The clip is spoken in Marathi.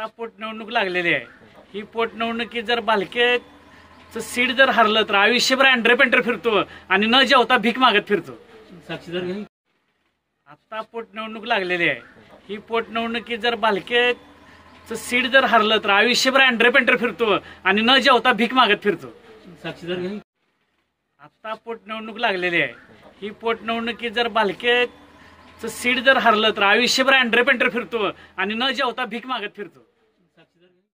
आता पोटनिवडणूक लागलेली आहे. ही पोटनिवडणुकीत जर बालकेचं सीट जर हरलं तर आयुष्यभर अँड्रे पेंटर फिरतो आणि न जेवता भीक मागत फिरतो. साक्षीदार घ्या. आता पोटनिवडणूक लागलेली आहे. ही पोटनिवडणुकीत जर बालकेचं सीट जर हरलं तर आयुष्यभर अँड्रे पेंटर फिरतो आणि न जेवता भीक मागत फिरतो. साक्षीदार घ्या. आता पोटनिवडणूक लागलेली आहे. ही पोटनिवडणुकीत जर बालकेचं सीट जर हरलं तर आयुष्यभर अँड्रे पेंटर फिरतो आणि न जेवता भीक मागत फिरतो.